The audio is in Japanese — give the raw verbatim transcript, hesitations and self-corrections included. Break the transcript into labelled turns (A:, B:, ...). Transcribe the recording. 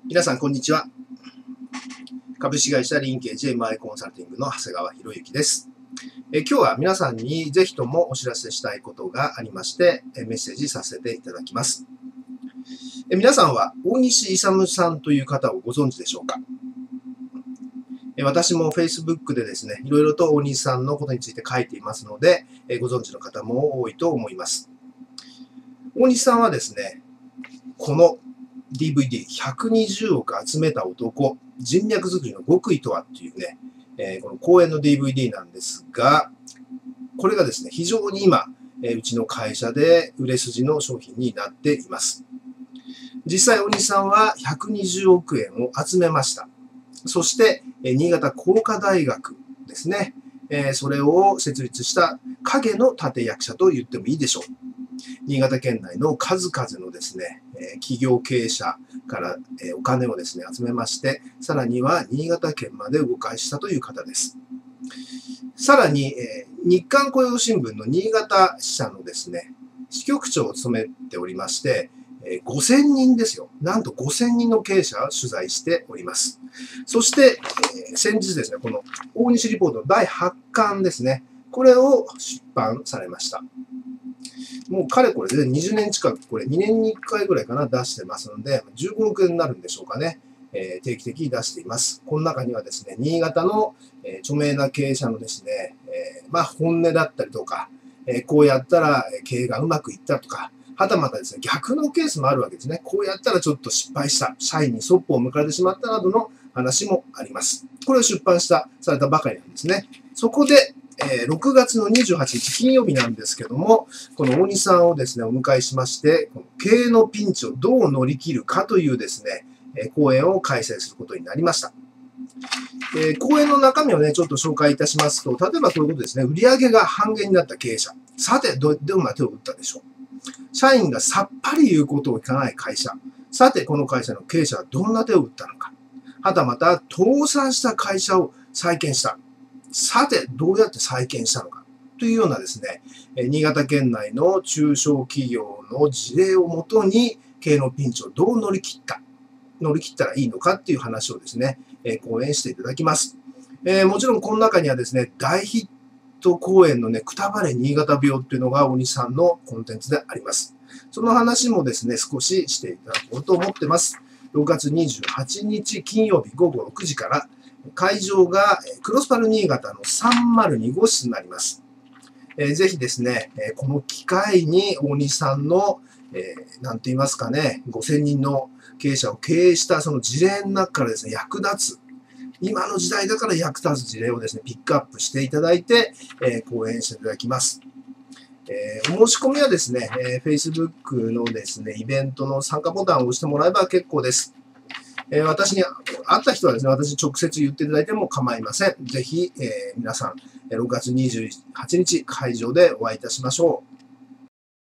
A: 皆さん、こんにちは。株式会社リンケージ エムアイ コンサルティングの長谷川博之です。え今日は皆さんにぜひともお知らせしたいことがありまして、メッセージさせていただきます。え皆さんは大西勇さんという方をご存知でしょうか？え私も Facebook でですね、いろいろと大西さんのことについて書いていますので、えご存知の方も多いと思います。大西さんはですね、この ディーブイディーひゃくにじゅうおく集めた男、人脈作りの極意とはっていうね、えー、この講演の ディーブイディー なんですが、これがですね、非常に今、えー、うちの会社で売れ筋の商品になっています。実際、大西さんはひゃくにじゅうおくえんを集めました。そして、えー、新潟工科大学ですね、えー、それを設立した影の立役者と言ってもいいでしょう。新潟県内の数々のですね、企業経営者からお金をですね、集めまして、さらには新潟県まで動かしたという方です。さらに、日刊雇用新聞の新潟支社のですね、支局長を務めておりまして、ごせんにんですよ。なんとごせんにんの経営者を取材しております。そして、先日ですね、この大西リポートのだいはちかんですね、これを出版されました。もうかれこれでにじゅうねん近く、これにねんにいっかいぐらいかな出してますので、じゅうごおくえんになるんでしょうかね。えー、定期的に出しています。この中にはですね、新潟の、えー、著名な経営者のですね、えー、まあ本音だったりとか、えー、こうやったら経営がうまくいったとか、はたまたですね、逆のケースもあるわけですね。こうやったらちょっと失敗した、社員にそっぽを向かれてしまったなどの話もあります。これを出版した、されたばかりなんですね。そこで、ろくがつのにじゅうはちにち金曜日なんですけども、この大西さんをですね、お迎えしまして、経営のピンチをどう乗り切るかというですね、講演を開催することになりました。えー、講演の中身をね、ちょっと紹介いたしますと、例えばこういうことですね、売上が半減になった経営者。さて、ど、どんな手を打ったでしょう。社員がさっぱり言うことを聞かない会社。さて、この会社の経営者はどんな手を打ったのか。はたまた、倒産した会社を再建した。さて、どうやって再建したのかというようなですね、新潟県内の中小企業の事例をもとに、経営のピンチをどう乗り切った、乗り切ったらいいのかっていう話をですね、講演していただきます。えー、もちろん、この中にはですね、大ヒット講演のね、くたばれ新潟病っていうのが大西さんのコンテンツであります。その話もですね、少ししていただこうと思ってます。ろくがつにじゅうはちにち金曜日ごごろくじから、会場がクロスパル新潟のさんまるにごしつになります。えー、ぜひですね、この機会に大西さんの、えー、なんて言いますかね、ごせんにんの経営者を経営したその事例の中からですね、役立つ、今の時代だから役立つ事例をですね、ピックアップしていただいて、えー、講演していただきます。えー、お申し込みはですね、えー、Facebook のですね、イベントの参加ボタンを押してもらえば結構です。えー、私に会った人はですね、私直接言っていただいても構いません。ぜひ、えー、皆さん、ろくがつにじゅうはちにち会場でお会いいたしましょう。